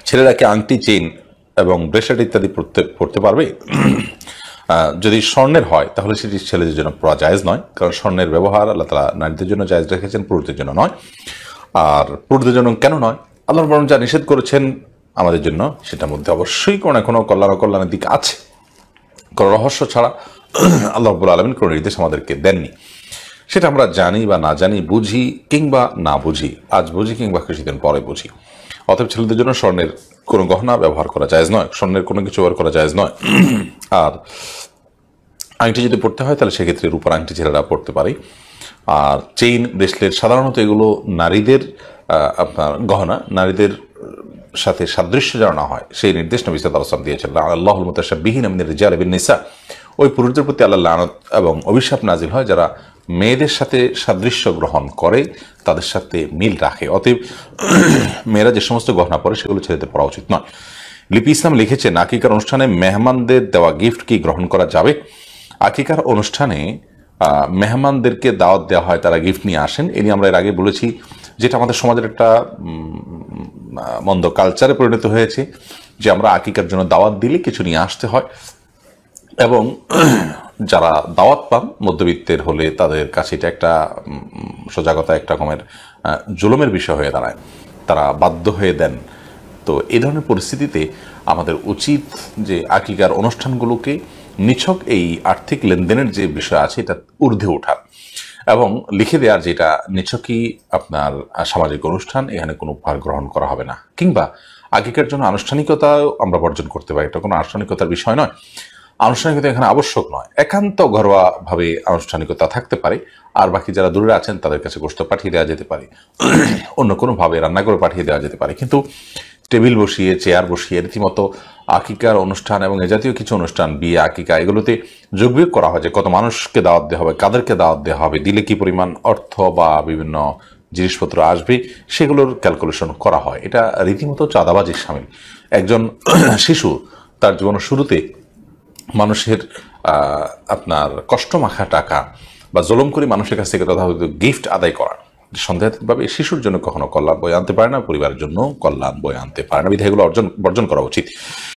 ছেলেরা কি আংটি, চেইন এবং ব্রেসলেট ইত্যাদি পড়তে পারবে? যদি স্বর্ণের হয় তাহলে সেটি ছেলেদের জন্য পড়া জায়েজ নয়, কারণ স্বর্ণের ব্যবহার আল্লাহ তাআলা নারীদের জন্য জায়েজ রেখেছেন, পুরুষদের জন্য নয়। আর পুরুষদের জন্য কেন নয়? আল্লাহ বরং যা নিষেধ করেছেন আমাদের জন্য সেটার মধ্যে অবশ্যই কোনো না কোনো কল্যাণের দিক আছে। কোনো রহস্য ছাড়া আল্লাহ রাব্বুল আলামিন কোনো নির্দেশ আমাদেরকে দেননি। সেটা আমরা জানি বা না জানি, বুঝি কিংবা না বুঝি, আজ বুঝি কিংবা কিছুদিন পরে বুঝি। অতএব ছেলেদের জন্য স্বর্ণের কোনো গহনা ব্যবহার করা জায়েজ নয়, স্বর্ণের কোনো কিছু ব্যবহার করা জায়েজ নয়। আর আংটি যদি পড়তে হয় তাহলে সেক্ষেত্রে রূপার আংটি ছেলেরা পড়তে পারে। আর চেইন, ব্রেসলেট সাধারণত এগুলো নারীদের আপনার গহনা, নারীদের সাথে সাদৃশ্য যেন না হয় সেই নির্দেশ নবী সাল্লাল্লাহু আলাইহি ওয়াসাল্লাম দিয়েছেন। আল্লাহুল মুতাশাব্বিহিনা মিনার রিজালি বিন নিসা, ওই পুরুষদের প্রতি আল্লাহর লানত এবং অভিশাপ নাজিল হয় যারা মেয়েদের সাথে সাদৃশ্য গ্রহণ করে, তাদের সাথে মিল রাখে। অতএব মেয়েরা যে সমস্ত গহনা পরে সেগুলো ছেলেদের পরা উচিত নয়। লিপি ইসলাম লিখেছেন, আকিকার অনুষ্ঠানে মেহমানদের দেওয়া গিফট কি গ্রহণ করা যাবে? আকিকার অনুষ্ঠানে মেহমানদেরকে দাওয়াত দেওয়া হয়, তারা গিফট নিয়ে আসেন। এ নিয়ে আমরা এর আগে বলেছি, যেটা আমাদের সমাজের একটা মন্দ কালচারে পরিণত হয়েছে, যে আমরা আকিকার জন্য দাওয়াত দিলে কিছু নিয়ে আসতে হয়, এবং যারা দাওয়াত পান মধ্যবিত্তের হলে তাদের কাছে এটা একটা সজাগতা, একটা রকমের জুলুমের বিষয় হয়ে দাঁড়ায়, তারা বাধ্য হয়ে দেন। তো এই ধরনের পরিস্থিতিতে আমাদের উচিত যে আকিকার অনুষ্ঠানগুলোকে নিছক এই আর্থিক লেনদেনের যে বিষয় আছে এটা ঊর্ধ্বে ওঠার এবং লিখে দেওয়ার, যেটা নিছকই আপনার সামাজিক অনুষ্ঠান, এখানে কোনো উপহার গ্রহণ করা হবে না। কিংবা আকিকার জন্য আনুষ্ঠানিকতাও আমরা বর্জন করতে পারি, এটা কোনো আনুষ্ঠানিকতার বিষয় নয়, আনুষ্ঠানিকতা এখানে আবশ্যক নয়। একান্ত ঘরোয়াভাবে আনুষ্ঠানিকতা থাকতে পারে, আর বাকি যারা দূরে আছেন তাদের কাছে গোশত পাঠিয়ে দেওয়া যেতে পারে, অন্য কোনোভাবে রান্না করে পাঠিয়ে দেওয়া যেতে পারে। কিন্তু টেবিল বসিয়ে, চেয়ার বসিয়ে রীতিমতো আকিকার অনুষ্ঠান এবং এ জাতীয় কিছু অনুষ্ঠান, বিয়ে, আকিকা, এগুলোতে যোগবিয়োগ করা হয় যে কত মানুষকে দাওয়াত দেওয়া হবে, কাদেরকে দাওয়াত দেওয়া হবে, দিলে কি পরিমাণ অর্থ বা বিভিন্ন জিনিসপত্র আসবে, সেগুলোর ক্যালকুলেশন করা হয়। এটা রীতিমতো চাঁদাবাজির শামিল। একজন শিশু তার জীবনের শুরুতে মানুষের আপনার কষ্ট মাখা টাকা বা জুলুম করে মানুষের কাছ থেকে তথাকথিত গিফট আদায় করা সন্দেহাতীতভাবে শিশুর জন্য কখনো কল্যাণ বয়ে আনতে পারে না, পরিবারের জন্য কল্যাণ বয়ে আনতে পারে না। বিধায় এগুলো বর্জন করা উচিত।